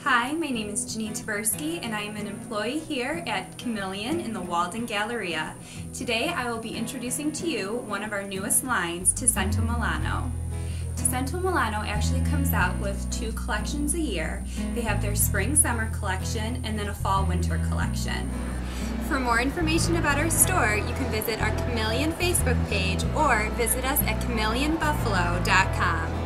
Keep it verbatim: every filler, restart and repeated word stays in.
Hi, my name is Janine Tversky and I am an employee here at Cameleon in the Walden Galleria. Today I will be introducing to you one of our newest lines, to Sento Milano. Sento Milano actually comes out with two collections a year. They have their spring-summer collection and then a fall-winter collection. For more information about our store, you can visit our Cameleon Facebook page or visit us at cameleon buffalo dot com.